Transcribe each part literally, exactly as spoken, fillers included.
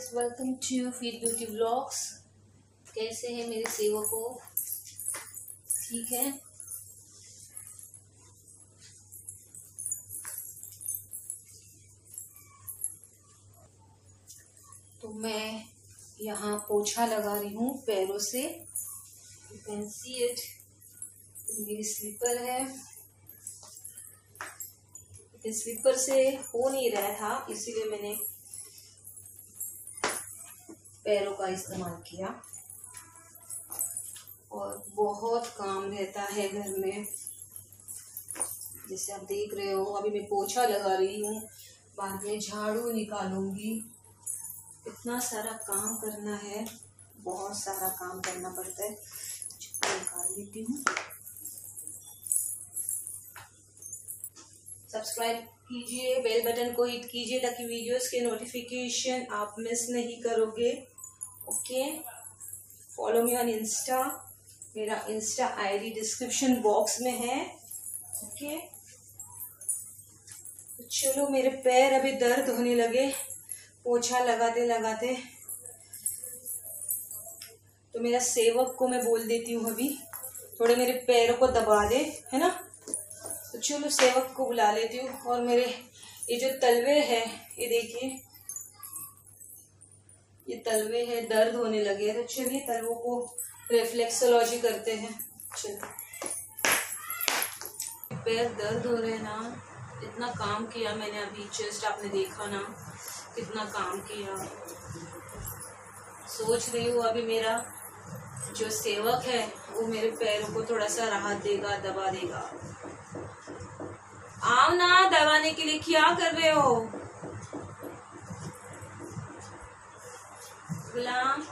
Welcome to feed beauty vlogs. कैसे हैं मेरे सेवकों? ठीक है। तो मैं यहाँ पोछा लगा रही हूँ पैरों से। You can see it. मेरी स्लीपर है, स्लीपर से हो नहीं रहा था, इसीलिए मैंने पैरों का इस्तेमाल किया। और बहुत काम रहता है घर में, जैसे आप देख रहे हो। अभी मैं पोछा लगा रही हूँ, बाद में झाड़ू निकालूंगी। इतना सारा काम करना है, बहुत सारा काम करना पड़ता है। निकाल लेती हूँ। सब्सक्राइब कीजिए, बेल बटन को हिट कीजिए ताकि वीडियोस के नोटिफिकेशन आप मिस नहीं करोगे। Okay, follow me on insta. मेरा इंस्टा आईडी डिस्क्रिप्शन बॉक्स में है। ओके, तो चलो, मेरे पैर अभी दर्द होने लगे पोछा लगाते लगाते। तो मेरा सेवक को मैं बोल देती हूँ अभी थोड़े मेरे पैरों को दबा दे, है ना। तो चलो सेवक को बुला लेती हूँ। और मेरे ये जो तलवे है, ये देखिए, ये तलवे है, दर्द होने लगे हैं। तो चलिए तलवों को रिफ्लेक्सोलॉजी करते हैं। चलो, पैर दर्द हो रहे हैं ना। इतना काम किया मैंने अभी, जस्ट आपने देखा ना कितना काम किया। सोच रही हूँ अभी मेरा जो सेवक है वो मेरे पैरों को थोड़ा सा राहत देगा, दबा देगा। आओ ना दबाने के लिए, क्या कर रहे हो गुलाम?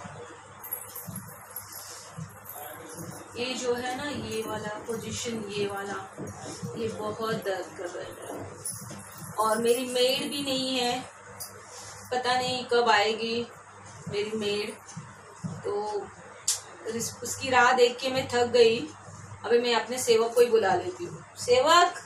ये जो है ना, ये वाला पोजीशन, ये वाला, ये बहुत दर्द कर रहा है। और मेरी मेड भी नहीं है, पता नहीं कब आएगी मेरी मेड। तो उसकी राह देख के मैं थक गई। अभी मैं अपने सेवक को ही बुला लेती हूँ। सेवक,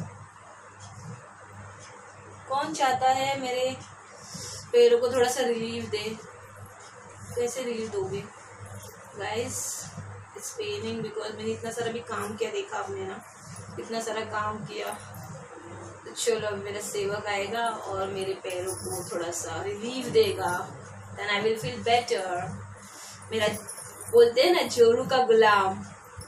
कौन चाहता है मेरे पैरों को थोड़ा सा रिलीफ दे? कैसे रिलीफ दोगे गाइस? इट्स पेनिंग बिकॉज मैंने इतना सारा भी काम किया, देखा आपने ना, इतना सारा काम किया। तो चलो, अब मेरा सेवक आएगा और मेरे पैरों को थोड़ा सा रिलीफ देगा, then I will feel better. मेरा बोलते हैं ना, जोरू का गुलाम,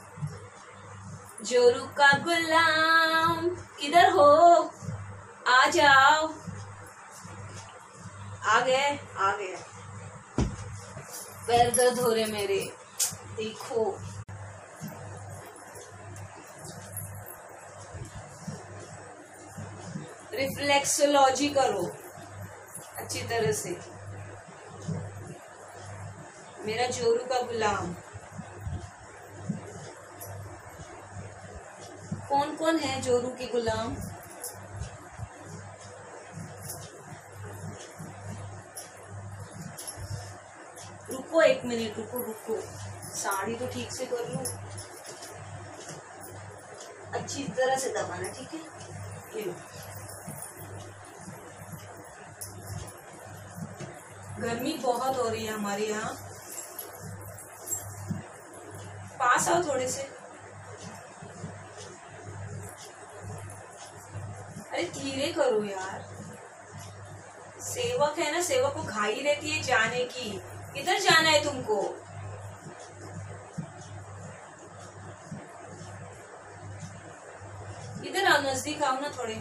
जोरू का गुलाम किधर हो? आ जाओ। आ गए, आ गए। पैर दर्द हो रहे मेरे, देखो। रिफ्लेक्सोलॉजी करो अच्छी तरह से। मेरा जोरू का गुलाम। कौन कौन है जोरू के गुलाम? रुको एक मिनट, रुको रुको, साड़ी तो ठीक से कर लूं। अच्छी तरह से दबाना, ठीक है? ये लो। गर्मी बहुत हो रही है हमारे यहाँ। पास आओ थोड़े से। अरे धीरे करो यार। सेवक है ना, सेवक को घाई रहती है जाने की। किधर जाना है तुमको? इधर आओ, नजदीक आओ ना थोड़े।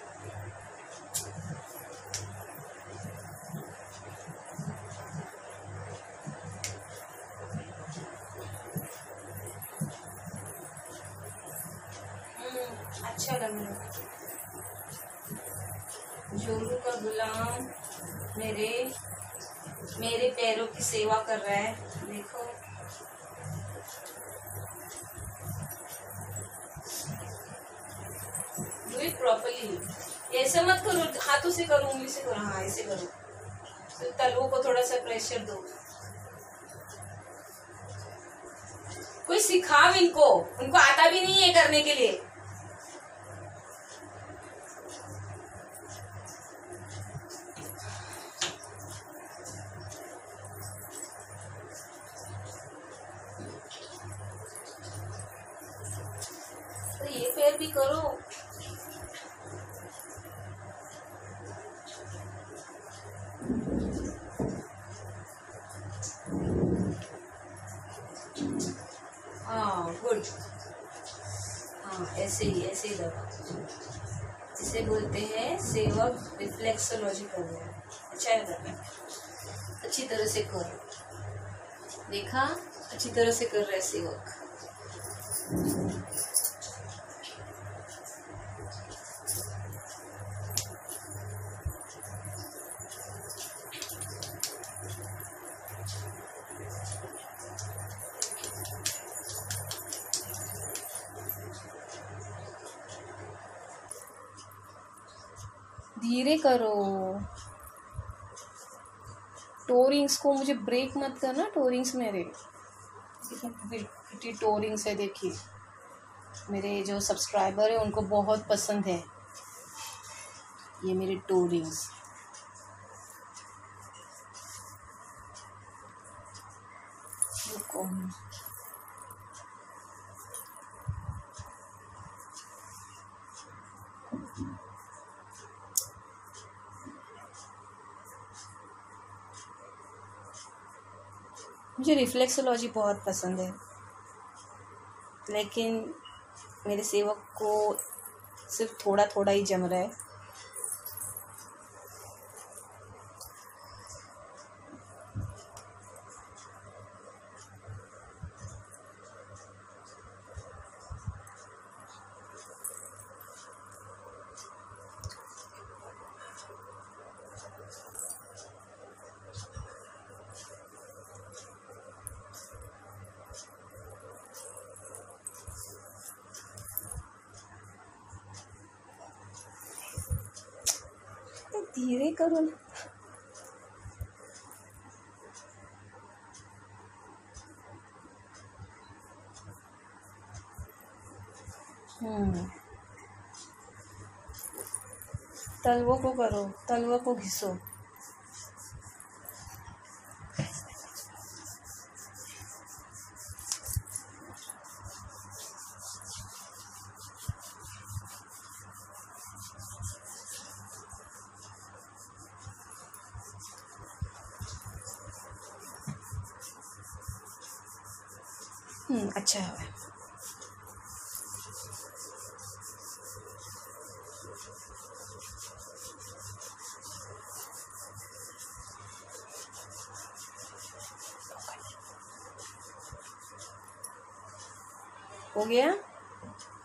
अच्छा लग रहा है। जोरू का गुलाम मेरे मेरे पैरों की सेवा कर रहा है, देखो। Do it properly. ऐसे मत करो, हाथों से करो, उंगली से करो। हाँ, ऐसे करो। तो तलवों को थोड़ा सा प्रेशर दो। कोई सिखाओ इनको, उनको आता भी नहीं है करने के लिए। पैर भी करो। हाँ गुड। हाँ ऐसे ही ऐसे ही दबाओ, जिसे बोलते हैं सेवक रिफ्लेक्सोलॉजी कर रहे हैं। अच्छा है करना, अच्छी तरह से करो। देखा, अच्छी तरह से कर रहे सेवक। धीरे करो। टोरिंग्स को मुझे ब्रेक मत करना। टोरिंग्स मेरे कितनी टोरिंग्स है देखिए, मेरे जो सब्सक्राइबर है उनको बहुत पसंद है ये मेरे टोरिंग्स। मुझे रिफ्लेक्सोलॉजी बहुत पसंद है, लेकिन मेरे सेवक को सिर्फ थोड़ा थोड़ा ही जम रहा है। धीरे करो ना। हम्म तलवों को करो, तलवों को घिसो। हम्म अच्छा है। हो गया।